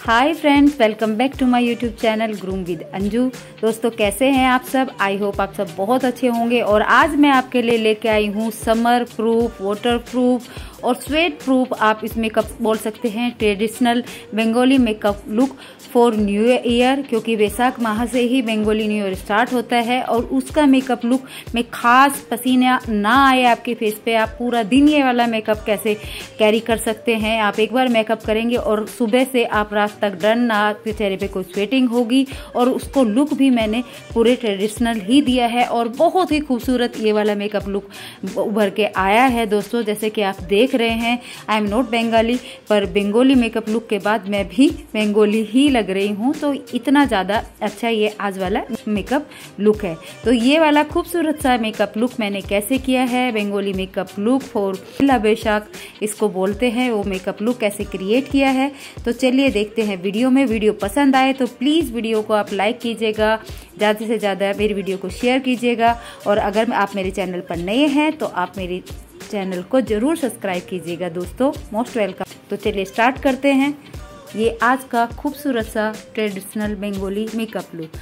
Hi friends, welcome back to my YouTube channel groom with Anju. दोस्तों कैसे हैं आप सब? आई होप आप सब बहुत अच्छे होंगे। और आज मैं आपके लिए लेके आई हूँ समर प्रूफ, वाटर प्रूफ और स्वेट प्रूफ, आप इस मेकअप बोल सकते हैं, traditional Bengali makeup look for new year, क्योंकि वैशाख माह से ही बंगाली न्यू ईयर स्टार्ट होता है। और उसका मेकअप लुक में खास पसीना ना आए आपके फेस पे, आप पूरा दिन ये वाला मेकअप कैसे कैरी कर सकते हैं। आप एक बार मेकअप करेंगे और सुबह से आप रात तक डर ना, आपके चेहरे पे कोई स्वेटिंग होगी। और उसको लुक भी मैंने पूरे ट्रेडिशनल ही दिया है और बहुत ही खूबसूरत ये वाला मेकअप लुक उभर के आया है। दोस्तों जैसे कि आप देख रहे हैं, आई एम नॉट बंगाली, पर बंगाली मेकअप लुक के बाद मैं भी बंगाली ही लग रही हूँ। तो इतना ज़्यादा अच्छा ये आज वाला मेकअप लुक है। तो ये वाला खूबसूरत सा मेकअप लुक मैंने कैसे किया है, बंगाली मेकअप लुक फॉर पहला बैसाख इसको बोलते हैं, वो मेकअप लुक कैसे क्रिएट किया है। तो चलिए देखते हैं वीडियो में। वीडियो पसंद आए तो प्लीज़ वीडियो को आप लाइक कीजिएगा, ज़्यादा से ज़्यादा मेरी वीडियो को शेयर कीजिएगा। और अगर आप मेरे चैनल पर नए हैं तो आप मेरे चैनल को जरूर सब्सक्राइब कीजिएगा। दोस्तों मोस्ट वेलकम। तो चलिए स्टार्ट करते हैं ये आज का खूबसूरत सा ट्रेडिशनल बंगाली मेकअप लुक।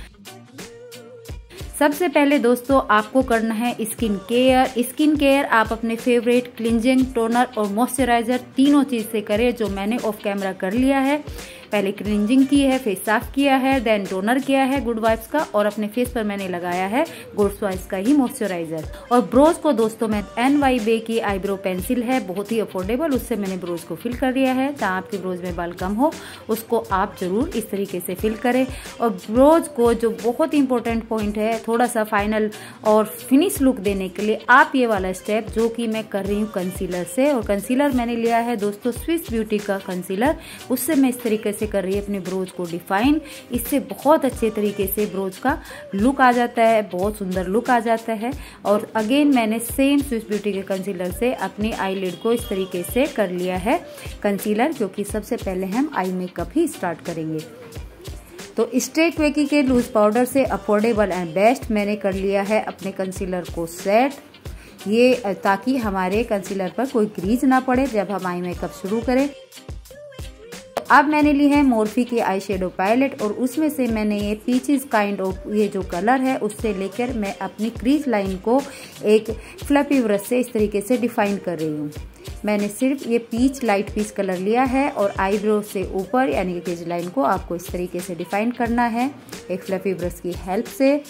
सबसे पहले दोस्तों आपको करना है स्किन केयर। स्किन केयर आप अपने फेवरेट क्लिंजिंग, टोनर और मॉइस्चराइजर तीनों चीज से करें, जो मैंने ऑफ कैमरा कर लिया है। पहले क्लिंजिंग की है, फेस साफ किया है, देन टोनर किया है गुड वाइब्स का, और अपने फेस पर मैंने लगाया है गुड वाइब्स का ही मॉइस्चराइजर। और ब्रोज को दोस्तों मैं NY बे की आईब्रो पेंसिल है, बहुत ही अफोर्डेबल, उससे मैंने ब्रोज को फिल कर दिया है। जहाँ आपके ब्रोज में बाल कम हो उसको आप जरूर इस तरीके से फिल करें। और ब्रोज को जो बहुत इंपॉर्टेंट पॉइंट है, थोड़ा सा फाइनल और फिनिश लुक देने के लिए आप ये वाला स्टेप जो कि मैं कर रही हूँ कंसीलर से। और कंसीलर मैंने लिया है दोस्तों स्विस ब्यूटी का कंसीलर, उससे मैं इस तरीके से कर रही है अपने ब्रोज को डिफाइन। इससे बहुत अच्छे तरीके से ब्रोज का लुक आ जाता है, बहुत सुंदर लुक आ जाता है। और अगेन मैंने सेम स्विस ब्यूटी के कंसीलर से अपनी आईलिड को इस तरीके से कर लिया है कंसीलर, क्योंकि सबसे पहले हम आई मेकअप ही स्टार्ट करेंगे। तो स्ट्रेट वेकी के लूज पाउडर से अफोर्डेबल एंड बेस्ट मैंने कर लिया है अपने कंसीलर को सेट, ये ताकि हमारे कंसीलर पर कोई क्रीज ना पड़े जब हम आई मेकअप शुरू करें। अब मैंने ली है मोर्फी की आई शेडो पैलेट, और उसमें से मैंने ये पीचेस काइंड ऑफ ये जो कलर है उससे लेकर मैं अपनी क्रीज लाइन को एक फ्लफी ब्रश से इस तरीके से डिफाइन कर रही हूँ। मैंने सिर्फ ये पीच लाइट पीच कलर लिया है और आईब्रो से ऊपर यानी कि क्रीज लाइन को आपको इस तरीके से डिफाइन करना है एक फ्लफी ब्रश की हेल्प से।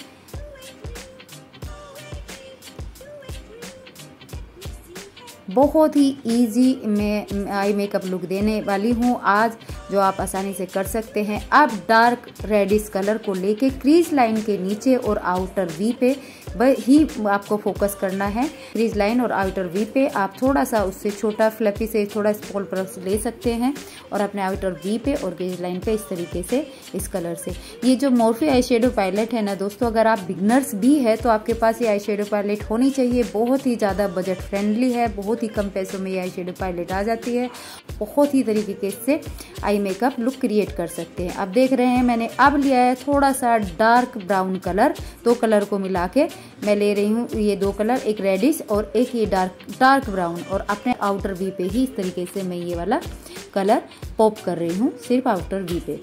बहुत ही इजी मैं आई मेकअप लुक देने वाली हूँ आज, जो आप आसानी से कर सकते हैं। अब डार्क रेडिश कलर को लेके क्रीज लाइन के नीचे और आउटर वी पे ही आपको फोकस करना है। क्रीज लाइन और आउटर वी पे आप थोड़ा सा उससे छोटा फ्लफी से थोड़ा स्मॉल ब्रश ले सकते हैं और अपने आउटर वी पे और क्रीज लाइन पे इस तरीके से इस कलर से। ये जो मोर्फी आई शेडो पैलेट है ना दोस्तों, अगर आप बिगनर्स भी है तो आपके पास ये आई शेडो पैलेट होनी चाहिए। बहुत ही ज़्यादा बजट फ्रेंडली है, बहुत ही कम पैसों में ये आई शेडो पैलेट आ जाती है। बहुत ही तरीके से आई मेकअप लुक क्रिएट कर सकते हैं। अब देख रहे हैं मैंने अब लिया है थोड़ा सा डार्क ब्राउन कलर, दो कलर को मिला के मैं ले रही हूँ ये दो कलर, एक रेडिश और एक ये डार्क ब्राउन, और अपने आउटर वी पे ही इस तरीके से मैं ये वाला कलर पॉप कर रही हूँ, सिर्फ आउटर वी पे,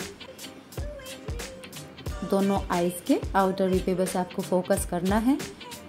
दोनों आईज के आउटर वी पे बस आपको फोकस करना है।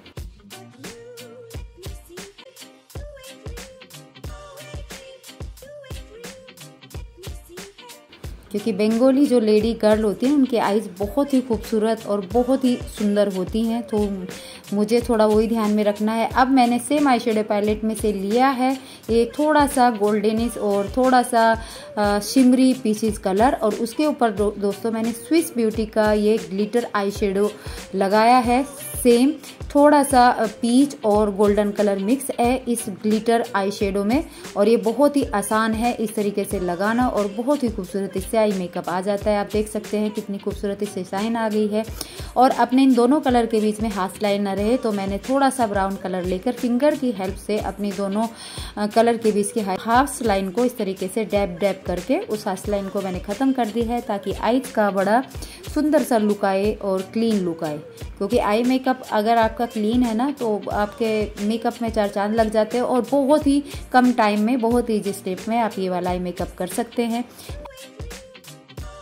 क्योंकि बंगाली जो लेडी गर्ल होती है उनके आईज बहुत ही खूबसूरत और बहुत ही सुंदर होती हैं, तो मुझे थोड़ा वही ध्यान में रखना है। अब मैंने सेम आई शेडो पैलेट में से लिया है ये थोड़ा सा गोल्डनिश और थोड़ा सा शिमरी पीचेस कलर, और उसके ऊपर दोस्तों मैंने स्विस ब्यूटी का ये ग्लिटर आई शेडो लगाया है। सेम थोड़ा सा पीच और गोल्डन कलर मिक्स है इस ग्लिटर आई शेडो में, और ये बहुत ही आसान है इस तरीके से लगाना और बहुत ही खूबसूरत इससे आई मेकअप आ जाता है। आप देख सकते हैं कितनी खूबसूरत इससे शाइन आ गई है। और अपने इन दोनों कलर के बीच में हाफ लाइन ना रहे तो मैंने थोड़ा सा ब्राउन कलर लेकर फिंगर की हेल्प से अपनी दोनों कलर के बीच की हाफ लाइन को इस तरीके से डैब डैब करके उस हाफ लाइन को मैंने खत्म कर दी है, ताकि आईज का बड़ा सुंदर सा लुक आए और क्लीन लुक आए। क्योंकि आई मेकअप अगर आपका क्लीन है ना तो आपके मेकअप में चार चांद लग जाते हैं, और बहुत ही कम टाइम में बहुत ईजी स्टेप में आप ये वाला आई मेकअप कर सकते हैं।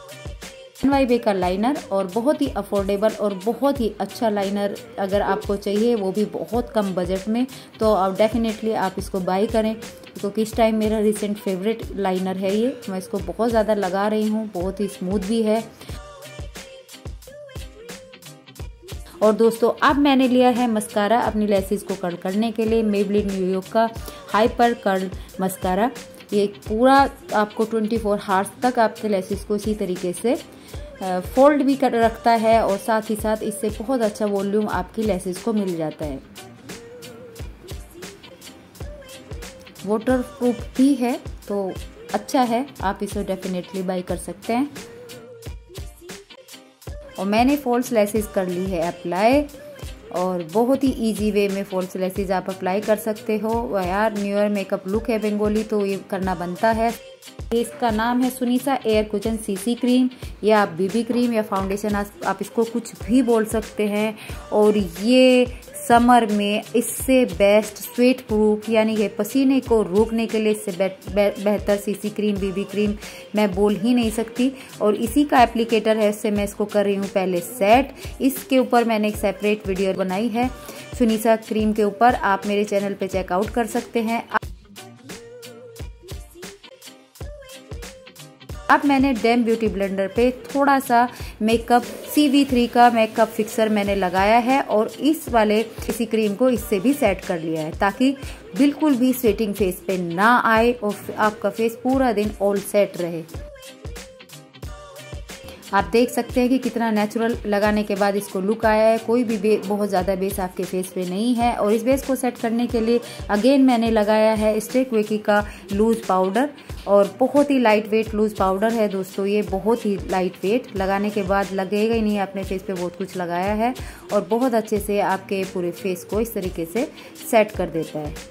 NYB का लाइनर, और बहुत ही अफोर्डेबल और बहुत ही अच्छा लाइनर अगर आपको चाहिए, वो भी बहुत कम बजट में, तो आप डेफिनेटली आप इसको बाय करें, क्योंकि इस टाइम मेरा रिसेंट फेवरेट लाइनर है ये। मैं इसको बहुत ज़्यादा लगा रही हूँ, बहुत ही स्मूथ भी है। और दोस्तों अब मैंने लिया है मस्कारा अपनी लैसेस को कर्ल करने के लिए, मेबलिन न्यूयॉर्क का हाइपर कर्ल मस्कारा। ये पूरा आपको 24 आवर्स तक आपके लैसेस को इसी तरीके से फोल्ड भी कर रखता है, और साथ ही साथ इससे बहुत अच्छा वॉल्यूम आपकी लैसेस को मिल जाता है। वाटर प्रूफ भी है, तो अच्छा है, आप इसे डेफिनेटली बाय कर सकते हैं। और मैंने फॉल्स लैसेस कर ली है अप्लाई, और बहुत ही इजी वे में फॉल्स लैसेस आप अप्लाई कर सकते हो। यार न्यू ईयर मेकअप लुक है बंगाली, तो ये करना बनता है। इसका नाम है Sunisa air cushion CC cream, या आप बीबी क्रीम या फाउंडेशन, आप इसको कुछ भी बोल सकते हैं। और ये समर में इससे बेस्ट स्वेट प्रूफ, यानी कि पसीने को रोकने के लिए इससे बेहतर सीसी क्रीम, बीबी क्रीम मैं बोल ही नहीं सकती। और इसी का एप्लीकेटर है, इससे मैं इसको कर रही हूँ पहले सेट। इसके ऊपर मैंने एक सेपरेट वीडियो बनाई है सुनीसा क्रीम के ऊपर, आप मेरे चैनल पे चेकआउट कर सकते हैं। अब मैंने डैम ब्यूटी ब्लेंडर पे थोड़ा सा मेकअप CV3 का मेकअप फिक्सर मैंने लगाया है, और इस वाले इसी क्रीम को इससे भी सेट कर लिया है, ताकि बिल्कुल भी स्वेटिंग फेस पे ना आए और आपका फेस पूरा दिन ऑल सेट रहे। आप देख सकते हैं कि कितना नेचुरल लगाने के बाद इसको लुक आया है। कोई भी बहुत ज़्यादा बेस आपके फेस पे नहीं है। और इस बेस को सेट करने के लिए अगेन मैंने लगाया है स्टेक वेकी का लूज पाउडर, और बहुत ही लाइट वेट लूज पाउडर है दोस्तों, ये बहुत ही लाइट वेट, लगाने के बाद लगेगा ही नहीं, अपने फेस पे बहुत कुछ लगाया है, और बहुत अच्छे से आपके पूरे फेस को इस तरीके से सेट कर देता है।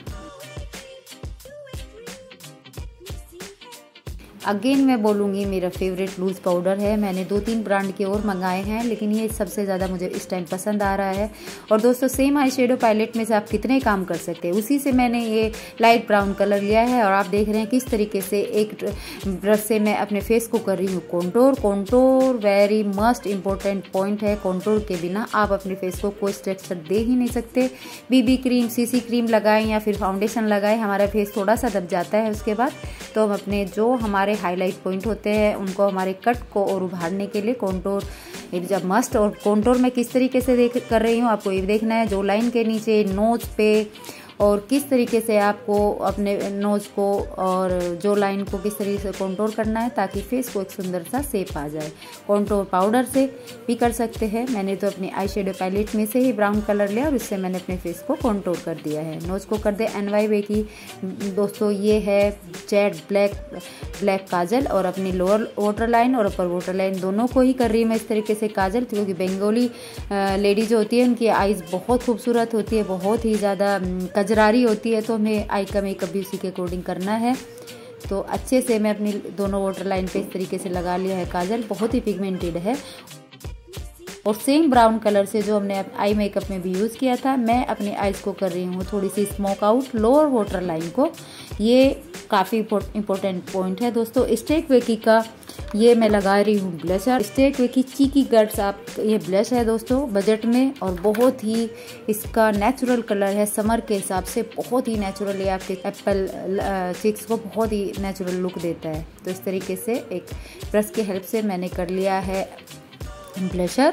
अगेन मैं बोलूँगी मेरा फेवरेट लूज पाउडर है। मैंने 2-3 ब्रांड के और मंगाए हैं, लेकिन ये सबसे ज़्यादा मुझे इस टाइम पसंद आ रहा है। और दोस्तों सेम आई शेडो पैलेट में से आप कितने काम कर सकते हैं, उसी से मैंने ये लाइट ब्राउन कलर लिया है। और आप देख रहे हैं किस तरीके से एक ब्रश से मैं अपने फेस को कर रही हूँ contour. Contour very must important point है, कॉन्टोर के बिना आप अपने फेस को कोई स्ट्रक्चर दे ही नहीं सकते। बीबी क्रीम, सीसी क्रीम लगाएं या फिर फाउंडेशन लगाएं, हमारा फेस थोड़ा सा दब जाता है उसके बाद, तो हम अपने जो हमारे हाईलाइट पॉइंट होते हैं उनको, हमारे कट को और उभारने के लिए कॉन्टोर जब मस्ट। और कॉन्टोर मैं किस तरीके से कर रही हूँ आपको ये देखना है, जो लाइन के नीचे नोज पे, और किस तरीके से आपको अपने नोज को और जो लाइन को किस तरीके से कॉन्टोर करना है, ताकि फेस को एक सुंदर सा शेप आ जाए। कॉन्टोर पाउडर से भी कर सकते हैं। मैंने तो अपनी आई शेडो पैलेट में से ही ब्राउन कलर लिया और उससे मैंने अपने फेस को कॉन्टोर कर दिया है। नोज को कर दे NYB की दोस्तों, ये है जेड ब्लैक काजल, और अपनी लोअर वाटर लाइन और अपर वाटर लाइन दोनों को ही कर रही हूँ मैं इस तरीके से काजल, क्योंकि बंगाली लेडी जो होती है उनकी आईज बहुत खूबसूरत होती है, बहुत ही ज़्यादा कजरारी होती है, तो हमें आई का मेकअप भी उसी के अकॉर्डिंग करना है। तो अच्छे से मैं अपनी दोनों वाटर लाइन पे इस तरीके से लगा लिया है काजल, बहुत ही पिगमेंटेड है। और सेम ब्राउन कलर से जो हमने आई मेकअप में भी यूज़ किया था, मैं अपनी आईज को कर रही हूँ थोड़ी सी smoke out lower water line को। ये काफ़ी इम्पोर्टेंट पॉइंट है दोस्तों। स्टेक वेकी का ये मैं लगा रही हूँ ब्लशर, स्टेक वेकी चीकी गट्स आप, ये ब्लश है दोस्तों बजट में, और बहुत ही इसका नेचुरल कलर है, समर के हिसाब से बहुत ही नेचुरल, ये आपके एप्पल चिक्स को बहुत ही नेचुरल लुक देता है। तो इस तरीके से एक ब्रश की हेल्प से मैंने कर लिया है ब्लशर।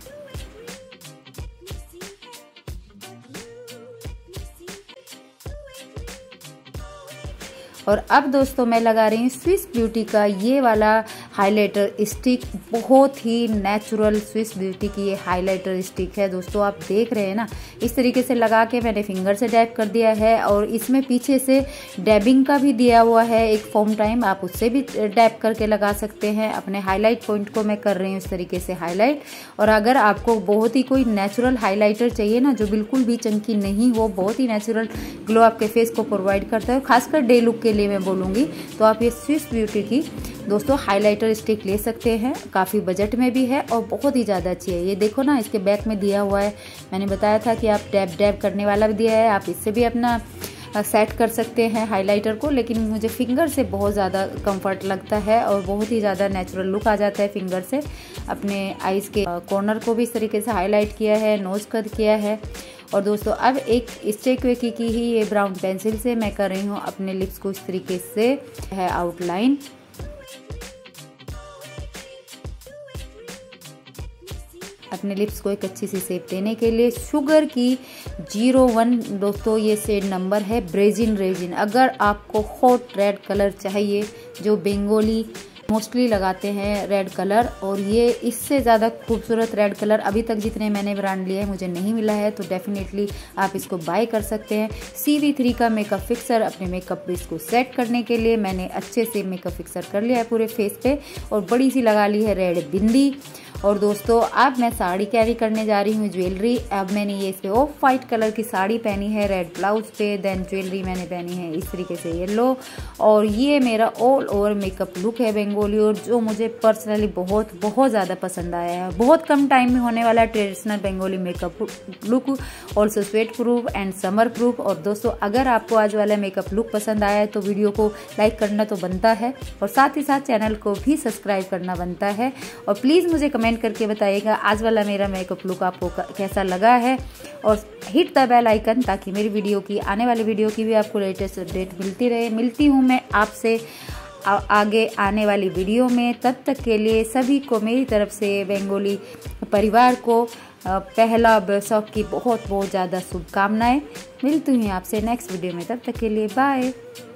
और अब दोस्तों मैं लगा रही हूँ स्विस ब्यूटी का ये वाला हाइलाइटर स्टिक, बहुत ही नेचुरल स्विस ब्यूटी की ये हाइलाइटर स्टिक है दोस्तों। आप देख रहे हैं ना, इस तरीके से लगा के मैंने फिंगर से डैब कर दिया है, और इसमें पीछे से डैबिंग का भी दिया हुआ है एक फोम टाइम, आप उससे भी डैब करके लगा सकते हैं। अपने हाईलाइट पॉइंट को मैं कर रही हूँ इस तरीके से हाईलाइट। और अगर आपको बहुत ही कोई नेचुरल हाईलाइटर चाहिए ना, जो बिल्कुल भी चंकी नहीं हो, बहुत ही नेचुरल ग्लो आपके फेस को प्रोवाइड करता है, खासकर डे लुक के लिए मैं बोलूँगी, तो आप ये स्विस ब्यूटी की दोस्तों हाइलाइटर स्टिक ले सकते हैं। काफ़ी बजट में भी है और बहुत ही ज़्यादा अच्छी है। ये देखो ना, इसके बैक में दिया हुआ है, मैंने बताया था कि आप डैब करने वाला भी दिया है, आप इससे भी अपना सेट कर सकते हैं हाइलाइटर को, लेकिन मुझे फिंगर से बहुत ज़्यादा कंफर्ट लगता है और बहुत ही ज़्यादा नेचुरल लुक आ जाता है फिंगर से। अपने आईज़ के कॉर्नर को भी इस तरीके से हाईलाइट किया है, नोज कट किया है। और दोस्तों अब एक स्टेक वेकी की ही ये ब्राउन पेंसिल से मैं कर रही हूँ अपने लिप्स को इस तरीके से है आउटलाइन। अपने लिप्स को एक अच्छी सी शेप देने के लिए शुगर की 01 दोस्तों ये शेड नंबर है ब्रेजिन रेजिन। अगर आपको हॉट रेड कलर चाहिए, जो बंगाली मोस्टली लगाते हैं रेड कलर, और ये इससे ज़्यादा खूबसूरत रेड कलर अभी तक जितने मैंने ब्रांड लिए हैं मुझे नहीं मिला है, तो डेफिनेटली आप इसको बाय कर सकते हैं। CV3 का मेकअप फिक्सर अपने मेकअप बेस को सेट करने के लिए मैंने अच्छे से मेकअप फिक्सर कर लिया है पूरे फेस पे, और बड़ी सी लगा ली है रेड बिंदी। और दोस्तों अब मैं साड़ी कैरी करने जा रही हूँ, ज्वेलरी। अब मैंने ये इस पे ऑफ वाइट कलर की साड़ी पहनी है रेड ब्लाउज पे, देन ज्वेलरी मैंने पहनी है इस तरीके से येलो। और ये मेरा ऑल ओवर मेकअप लुक है बंगाली, और जो मुझे पर्सनली बहुत ज़्यादा पसंद आया है। बहुत कम टाइम में होने वाला traditional Bengali makeup look, also sweat proof and summer proof. और दोस्तों अगर आपको आज वाला मेकअप लुक पसंद आया है तो वीडियो को लाइक करना तो बनता है, और साथ ही साथ चैनल को भी सब्सक्राइब करना बनता है। और प्लीज़ मुझे कमेंट करके बताइएगा आज वाला मेरा मेकअप लुक आपको कैसा लगा है, और हिट द बेल आइकन ताकि मेरी वीडियो की आने वाली वीडियो की भी आपको लेटेस्ट अपडेट मिलती रहे। मिलती हूँ मैं आपसे आगे आने वाली वीडियो में। तब तक के लिए सभी को मेरी तरफ से बंगाली परिवार को पहला बैसाख की बहुत ज़्यादा शुभकामनाएं। मिलती हूँ आपसे नेक्स्ट वीडियो में, तब तक के लिए बाय।